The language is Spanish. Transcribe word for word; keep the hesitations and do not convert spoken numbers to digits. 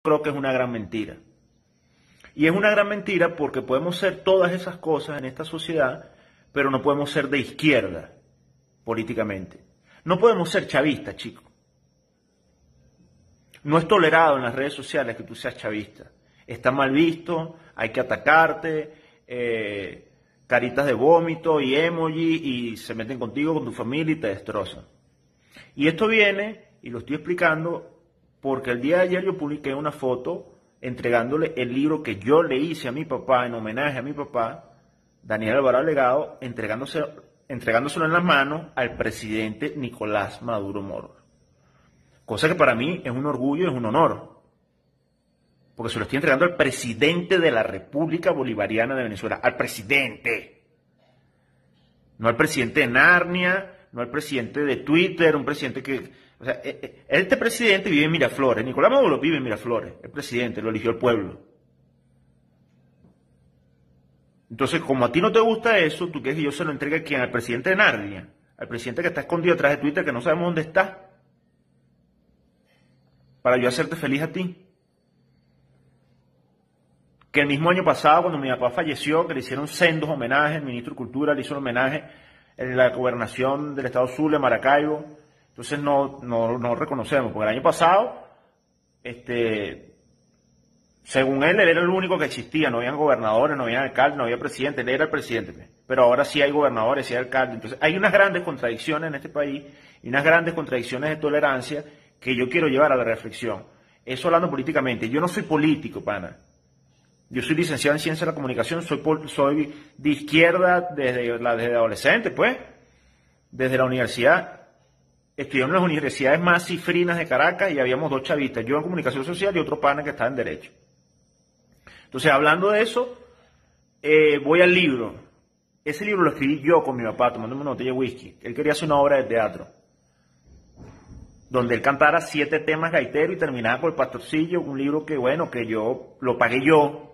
creo que es una gran mentira. Y es una gran mentira porque podemos ser todas esas cosas en esta sociedad, pero no podemos ser de izquierda políticamente. No podemos ser chavistas, chicos. No es tolerado en las redes sociales que tú seas chavista. Está mal visto, hay que atacarte, eh, caritas de vómito y emoji, y se meten contigo, con tu familia y te destrozan. Y esto viene, y lo estoy explicando, porque el día de ayer yo publiqué una foto entregándole el libro que yo le hice a mi papá, en homenaje a mi papá, Daniel Alvarado Legado, entregándose, entregándoselo en las manos al presidente Nicolás Maduro Moro. Cosa que para mí es un orgullo, es un honor, porque se lo estoy entregando al presidente de la República Bolivariana de Venezuela, al presidente, no al presidente de Narnia, no al presidente de Twitter, un presidente que... O sea, este presidente vive en Miraflores, Nicolás Maduro vive en Miraflores, el presidente, lo eligió el pueblo. Entonces, como a ti no te gusta eso, tú quieres que yo se lo entregue a quién, al presidente de Narnia, al presidente que está escondido atrás de Twitter, que no sabemos dónde está, para yo hacerte feliz a ti. Que el mismo año pasado, cuando mi papá falleció, que le hicieron sendos homenajes, el ministro de Cultura le hizo un homenaje en la gobernación del estado Zulia, Maracaibo. Entonces no, no, no reconocemos, porque el año pasado, este, según él, él era el único que existía, no había gobernadores, no había alcaldes, no había presidente, él era el presidente. Pero ahora sí hay gobernadores, sí hay alcaldes. Entonces hay unas grandes contradicciones en este país y unas grandes contradicciones de tolerancia que yo quiero llevar a la reflexión. Eso hablando políticamente. Yo no soy político, pana. Yo soy licenciado en Ciencia de la Comunicación, soy, soy de izquierda desde, la, desde adolescente, pues, desde la universidad. Estudié en las universidades más cifrinas de Caracas y habíamos dos chavistas, yo en Comunicación Social y otro pana que estaba en Derecho. Entonces, hablando de eso, eh, voy al libro. Ese libro lo escribí yo con mi papá, tomándome una botella de whisky. Él quería hacer una obra de teatro, donde él cantara siete temas gaiteros y terminaba con El Pastorcillo, un libro que, bueno, que yo lo pagué yo.